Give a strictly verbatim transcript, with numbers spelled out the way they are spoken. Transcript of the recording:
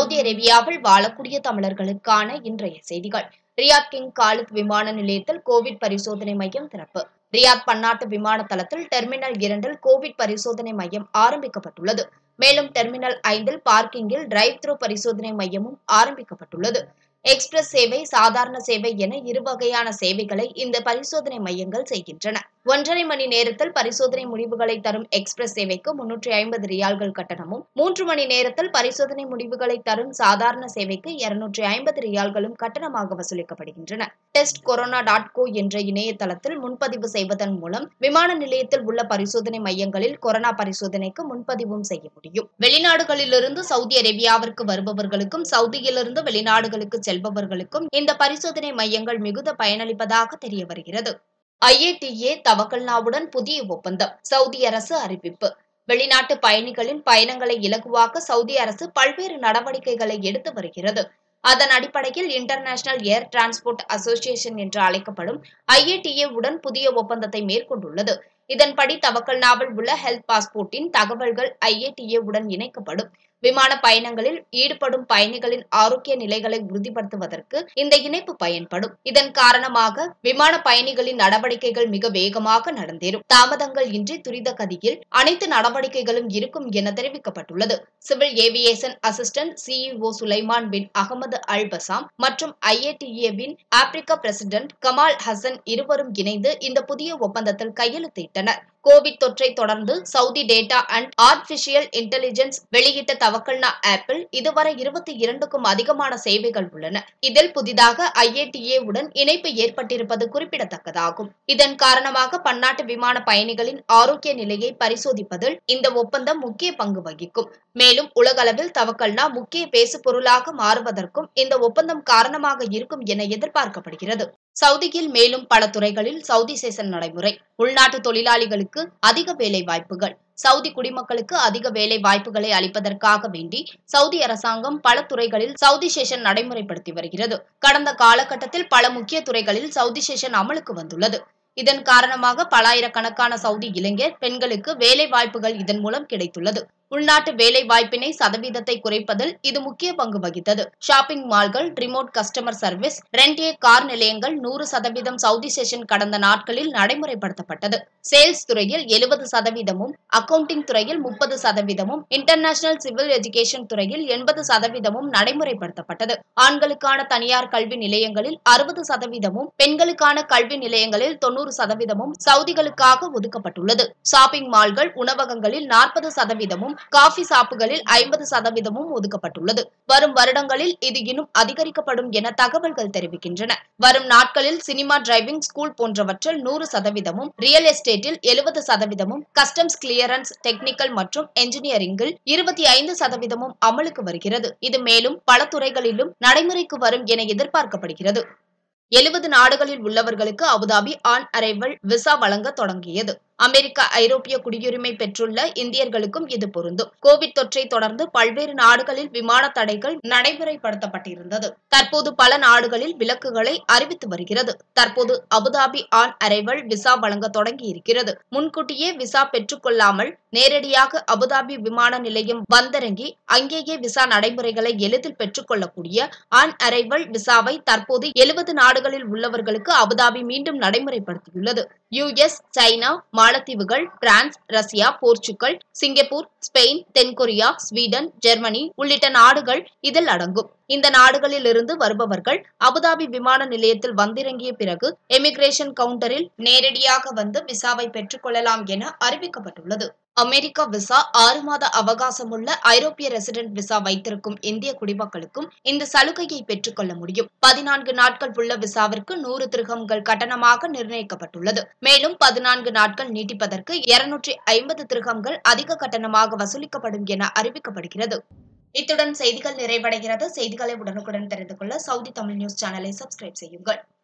Saudi அரேபியாவில் வாழக்கூடிய தமிழர்களுக்கான இன்றைய செய்திகள். ரியாத் கிங் காலித் விமான நிலையத்தில் கோவிட் பரிசோதனை மையம் திறப்பு. ரியாத் பன்னாட்டு விமான தளத்தில் டெர்மினல் இரண்டில் கோவிட் பரிசோதனை மையம் ஆரம்பிக்கப்பட்டுள்ளது. மேலும் டெர்மினல் ஐந்தில் பார்க்கிங்கில் டிரைவ் த்ரூ பரிசோதனை மையமும் ஆரம்பிக்கப்பட்டுள்ளது. எக்ஸ்பிரஸ் சேவை, சாதாரண சேவை என இரு வகையான சேவைகளை இந்த பரிசோதனை மையங்கள் செய்கின்றன. ஒன்றரை மணி நேரத்தில் பரிசோதனை முடிவுகளை தரும் எக்ஸ்பிரஸ் சேவைக்கு முன்னூற்றி ஐம்பது ரியால்கள் கட்டணமும், மூன்று மணி நேரத்தில் பரிசோதனை முடிவுகளை தரும் சாதாரண சேவைக்கு இருநூற்றி ஐம்பது ரியால்களும் கட்டணமாக வசூலிக்கப்படுகின்றன. டெஸ்ட் கொரோனா டாட் கோ என்ற இணையதளத்தில் முன்பதிவு செய்வதன் மூலம் விமான நிலையத்தில் உள்ள பரிசோதனை மையங்களில் கொரோனா பரிசோதனைக்கு முன்பதிவும் செய்ய முடியும். வெளிநாடுகளிலிருந்து சவுதி அரேபியாவிற்கு வருபவர்களுக்கும் சவுதியிலிருந்து வெளிநாடுகளுக்கு செல்பவர்களுக்கும் இந்த பரிசோதனை மையங்கள் மிகுந்த பயனளிப்பதாக தெரிய வருகிறது. ஐ ஏ டி ஏ தவக்கல்னாவுடன் புதிய ஒப்பந்தம். சவுதி அரசு அறிவிப்பு. வெளிநாட்டு பயணிகளின் பயணங்களை இலகுவாக்க சவுதி அரசு பல்வேறு நடவடிக்கைகளை எடுத்து வருகிறது. அதன் அடிப்படையில் இன்டர்நேஷனல் ஏர் டிரான்ஸ்போர்ட் அசோசியேஷன் என்று அழைக்கப்படும் ஐ ஏ டி ஏ உடன் புதிய ஒப்பந்தத்தை மேற்கொண்டுள்ளது. இதன்படி தவக்கல்னாவில் உள்ள ஹெல்த் பாஸ்போர்ட்டின் தகவல்கள் ஐ ஏ டி ஏ உடன் இணைக்கப்படும். விமான பயணங்களில் ஈடுபடும் பயணிகளின் ஆரோக்கிய நிலைகளை உறுதிப்படுத்துவதற்கு இந்த இணைப்பு பயன்படும். இதன் காரணமாக விமான பயணிகளின் நடவடிக்கைகள் மிக வேகமாக நடந்தேறும். தாமதங்கள் இன்றி துரித கதியில் அனைத்து நடவடிக்கைகளும் இருக்கும் என தெரிவிக்கப்பட்டுள்ளது. Civil aviation assistant C E O Sulaiman bin Ahmed Al Bassam மற்றும் ஐ ஏ டி ஏ-வின் ஆப்பிரிக்கா பிரசிடென்ட் கமால் ஹசன் இருவரும் இணைந்து இந்த புதிய ஒப்பந்தத்தில் கையெழுத்திட்டனர். கோவிட் தொற்றை தொடர்ந்து Saudi data and artificial intelligence வெளியிட்ட தவக்கல்னா ஆப்பில் இதுவரை இருபத்தி இரண்டுக்கும் அதிகமான சேவைகள் உள்ளன. இதில் புதிதாக ஐ ஏ டி ஏ உடன் இணைப்பு ஏற்பட்டிருப்பது குறிப்பிடத்தக்கதாகும். இதன் காரணமாக பன்னாட்டு விமான பயணிகளின் ஆரோக்கிய நிலையை பரிசோதிப்பதில் இந்த ஒப்பந்தம் முக்கிய பங்கு வகிக்கும். மேலும் உலகளவில் தவக்கல்னா முக்கிய பேசு பொருளாக மாறுவதற்கும் இந்த ஒப்பந்தம் காரணமாக இருக்கும் என எதிர்பார்க்கப்படுகிறது. சவுதியில் மேலும் பல துறைகளில் சவுதி சேஷன் நடைமுறை. உள்நாட்டு தொழிலாளிகளுக்கு அதிக வேலை வாய்ப்புகள். சவுதி குடிமக்களுக்கு அதிக வேலை வாய்ப்புகளை அளிப்பதற்காக வேண்டி சவுதி அரசாங்கம் பல துறைகளில் சவுதி சேஷன் நடைமுறைப்படுத்தி வருகிறது. கடந்த காலகட்டத்தில் பல முக்கிய துறைகளில் சவுதி சேஷன் அமலுக்கு வந்துள்ளது. இதன் காரணமாக பலாயிரக்கணக்கான சவுதி இளைஞர் பெண்களுக்கு வேலை வாய்ப்புகள் இதன் மூலம் கிடைத்துள்ளது. உள்நாட்டு வேலை வாய்ப்பினை சதவீதத்தை குறைப்பதில் இது முக்கிய பங்கு வகித்தது. ஷாப்பிங் மால்கள், remote customer service, rent a car நிலையங்கள் நூறு சதவீதம் சவுதி சேஷன் கடந்த நாட்களில் நடைமுறைப்படுத்தப்பட்டது. சேல்ஸ் துறையில் எழுபது சதவீதமும், அக்கவுண்டிங் துறையில் முப்பது சதவீதமும், இன்டர்நேஷனல் சிவில் எஜுகேஷன் துறையில் எண்பது சதவீதமும் நடைமுறைப்படுத்தப்பட்டது. ஆண்களுக்கான தனியார் கல்வி நிலையங்களில் அறுபது சதவீதமும், பெண்களுக்கான கல்வி நிலையங்களில் தொன்னூறு சதவீதமும் சவுதிகளுக்காக ஒதுக்கப்பட்டுள்ளது. ஷாப்பிங் மால்கள், உணவகங்களில் நாற்பது சதவீதமும், காஃபி ஷாப்புகளில் ஐம்பது சதவீதமும் ஒதுக்கப்பட்டுள்ளது. வரும் வருடங்களில் இது இன்னும் அதிகரிக்கப்படும் என தகவல்கள் தெரிவிக்கின்றன. வரும் நாட்களில் சினிமா, டிரைவிங் ஸ்கூல் போன்றவற்றில் நூறு சதவீதமும், ரியல் எஸ்டேட்டில் எழுபது சதவீதமும், கஸ்டம்ஸ் கிளியரன்ஸ், டெக்னிக்கல் மற்றும் என்ஜினியரிங்கில் இருபத்தி ஐந்து சதவீதமும் அமலுக்கு வருகிறது. இது மேலும் பல துறைகளிலும் நடைமுறைக்கு வரும் என எதிர்பார்க்கப்படுகிறது. எழுபது நாடுகளில் உள்ளவர்களுக்கு அபுதாபி ஆன் அரைவல் விசா வழங்க தொடங்கியது. அமெரிக்கா, ஐரோப்பிய குடியுரிமை பெற்றுள்ள இந்தியர்களுக்கும் இது பொருந்தும். கோவிட் தொற்றை தொடர்ந்து பல்வேறு நாடுகளில் விமான தடைகள் நடைமுறைப்படுத்தப்பட்டிருந்தது. தற்போது பல நாடுகளில் விலக்குகளை அறிவித்து வருகிறது. தற்போது அபுதாபி ஆன் அரைவல் விசா வழங்க தொடங்கி இருக்கிறது. முன்கூட்டியே விசா பெற்றுக் கொள்ளாமல் நேரடியாக அபுதாபி விமான நிலையம் வந்திறங்கி அங்கேயே விசா நடைமுறைகளை எளிதில் பெற்றுக் கொள்ளக்கூடிய ஆன் அரைவல் விசாவை தற்போது எழுபது நாடுகளில் உள்ளவர்களுக்கு அபுதாபி மீண்டும் நடைமுறைப்படுத்தியுள்ளது. யூ எஸ், சைனா, மாலத்தீவுகள், France, Russia, Portugal, Singapore, Spain, தென்கொரியா, ஸ்வீடன், ஜெர்மனி உள்ளிட்ட நாடுகள் இதில் அடங்கும். இந்த நாடுகளில் இருந்து வருபவர்கள் அபுதாபி விமான நிலையத்தில் வந்திறங்கிய பிறகு எமிகிரேஷன் கவுண்டரில் நேரடியாக வந்து விசாவை பெற்றுக் கொள்ளலாம் என அறிவிக்கப்பட்டுள்ளது. அமெரிக்கா விசா, ஆறு மாத அவகாசமுள்ள ஐரோப்பிய ரெசிடென்ட் விசா வைத்திருக்கும் இந்திய குடிமக்களுக்கும் இந்த சலுகையை பெற்றுக் கொள்ள முடியும். பதினான்கு நாட்கள் உள்ள விசாவிற்கு நூறு திர்ஹம்கள் கட்டணமாக நிர்ணயிக்கப்பட்டுள்ளது. மேலும் பதினான்கு நாட்கள் நீட்டிப்பதற்கு இருநூற்றி ஐம்பது திர்ஹம்கள் அதிக கட்டணமாக வசூலிக்கப்படும் என அறிவிக்கப்படுகிறது. இத்துடன் செய்திகள் நிறைவடைகிறது. செய்திகளை உடனுக்குடன் தெரிந்து கொள்ள சவுதி தமிழ் நியூஸ் சேனலை சப்ஸ்கிரைப் செய்யுங்கள்.